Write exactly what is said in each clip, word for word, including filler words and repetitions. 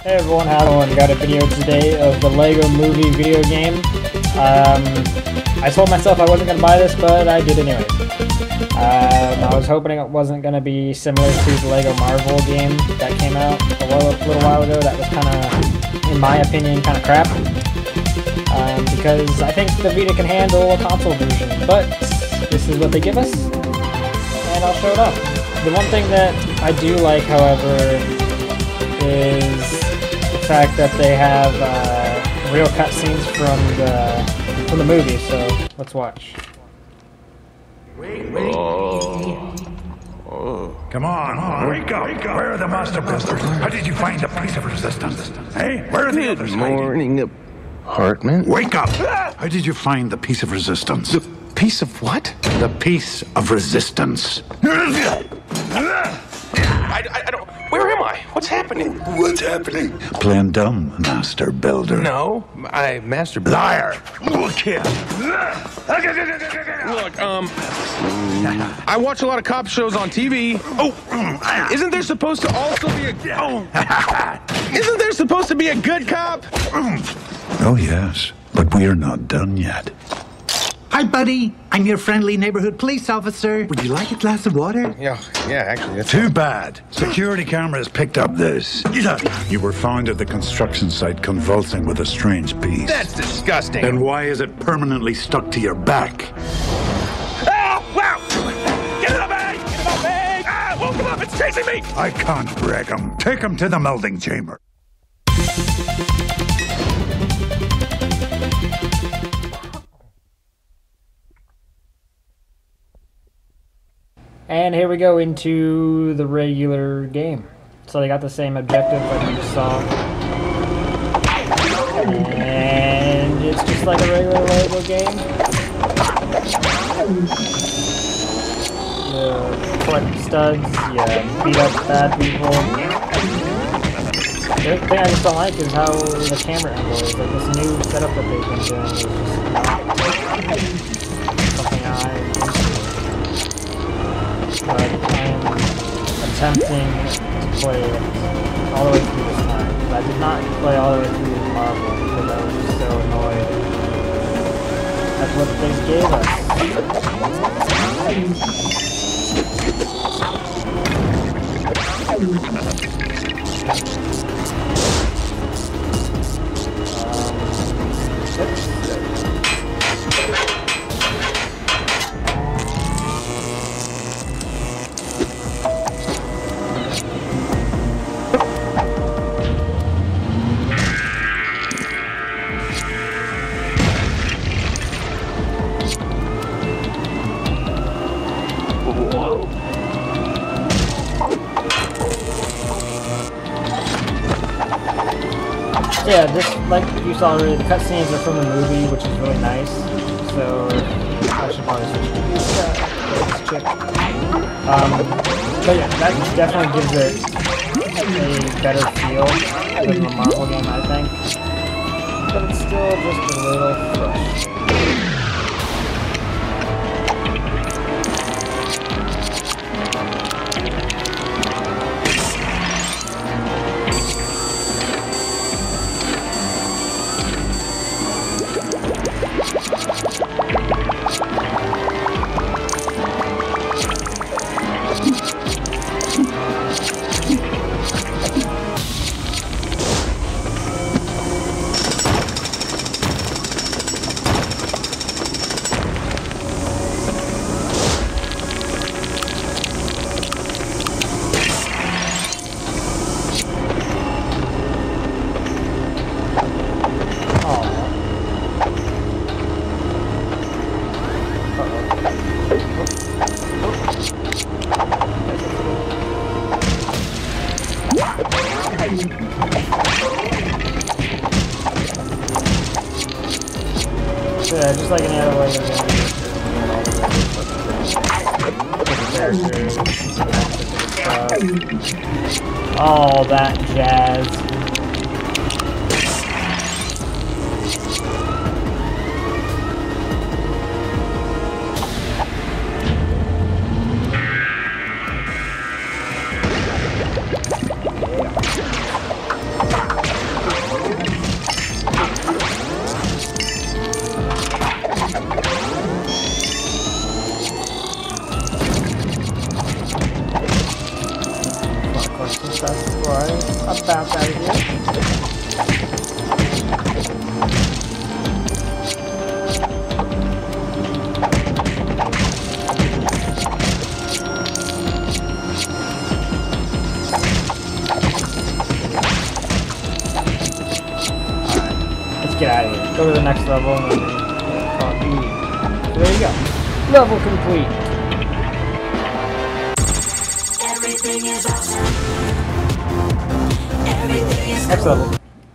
Hey everyone, how's it going? Got a video today of the Lego Movie video game. Um, I told myself I wasn't going to buy this, but I did anyways. Um, I was hoping it wasn't going to be similar to the Lego Marvel game that came out a little, little while ago. That was kind of, in my opinion, kind of crap. Um, because I think the Vita can handle a console version, but this is what they give us, and I'll show it off. The one thing that I do like, however, is the fact that they have uh, real cutscenes from the from the movie. So let's watch. Wait, wait. Oh. Oh. Come on, oh, wake up! Wake up. Where are the master builders? How did you find the piece of resistance? Hey, where are the Good others? morning, apartment. Wake up! How did you find the piece of resistance? The piece of what? The piece of resistance. I, I, I don't. Where am I? What's happening? What's happening? Playing dumb, master builder. No, I master. Liar! Look here. Look, um, I watch a lot of cop shows on T V. Oh, isn't there supposed to also be a? Oh, isn't there supposed to be a good cop? Oh yes, but we're not done yet. Hi, buddy. I'm your friendly neighborhood police officer. Would you like a glass of water? Yeah, yeah, actually, that's Too bad. Security cameras picked up this. You were found at the construction site convulsing with a strange piece. That's disgusting. Then why is it permanently stuck to your back? Oh, wow! Get it up, Eddie! Get it up, Eddie! Ah, woke him up! It's chasing me! I can't break him. Take him to the melding chamber. And here we go into the regular game. So they got the same objective like you just saw. And it's just like a regular Lego game. You collect studs, you beat up bad people. The other thing I just don't like is how the camera angle is. Like this new setup that they've been doing is just not something I but I'm attempting to play it all the way through this time. I did not play all the way through Marvel because I was just so annoyed. That's what they gave us. Um, Yeah, this, like you saw already, the cutscenes are from the movie, which is really nice. So, I should probably switch to this, uh, this chick. Um, but yeah, that definitely gives it a better feel than the Marvel game, I think. But it's still just a little fresh. Yeah, just like any other Lego game. All that jazz. bounce out of here. Let's get out of here. Go to the next level and then call it Eve. So there you go. Level complete. Everything is awesome. Everything is Next level.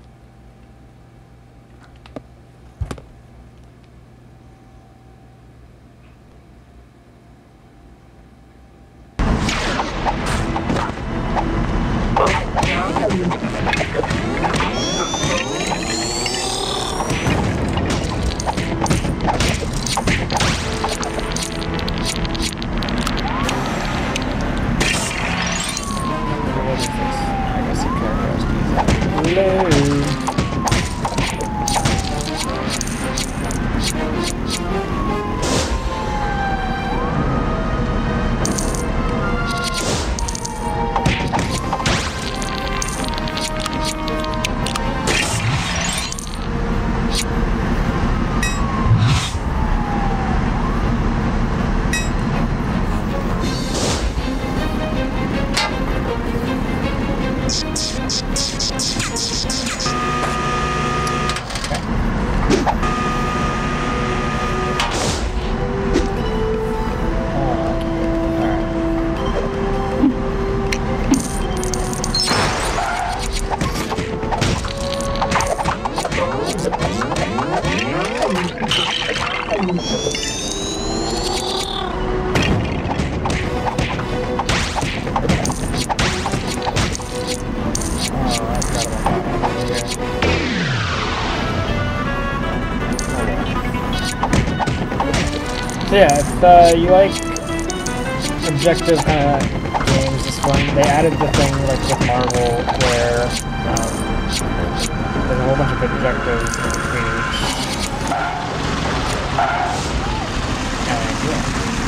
So yeah, if uh, you like objective kind of games, this one, they added the thing like with Marvel where um, there's a whole bunch of objectives in between each. And yeah.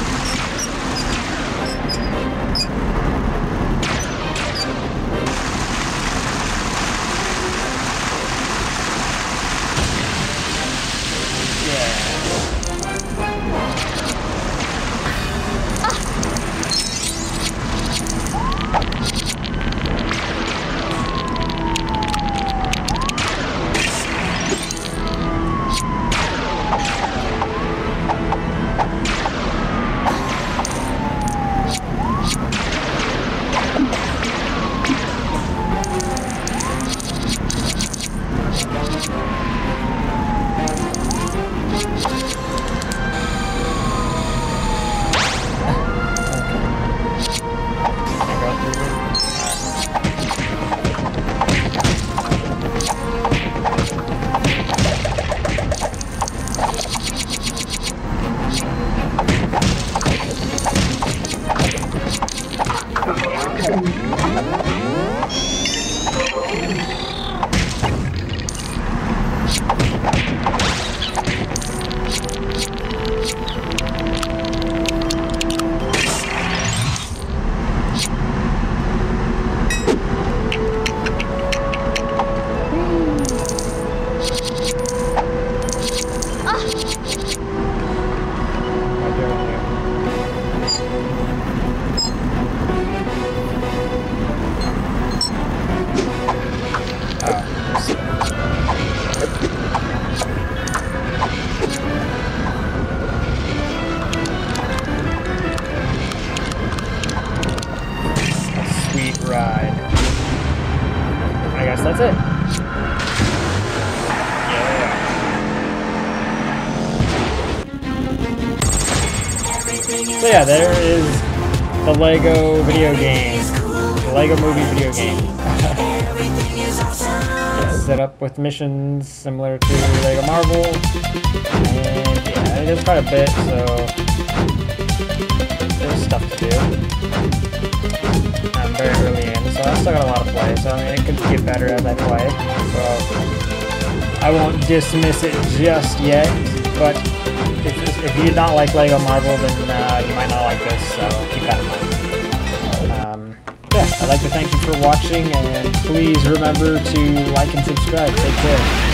Ride. I guess that's it. Yeah. So yeah, there is the Lego video game. The Lego movie video game. Yeah, set up with missions similar to Lego Marvel. And yeah, it is quite a bit, so there's stuff to do. I'm very early in, so I still got a lot to play, so I mean, it could get better as I play, so I won't dismiss it just yet, but if, if you did not like Lego Marvel, then uh, you might not like this, so keep that in mind. Um, yeah. yeah, I'd like to thank you for watching, and please remember to like and subscribe. Take care.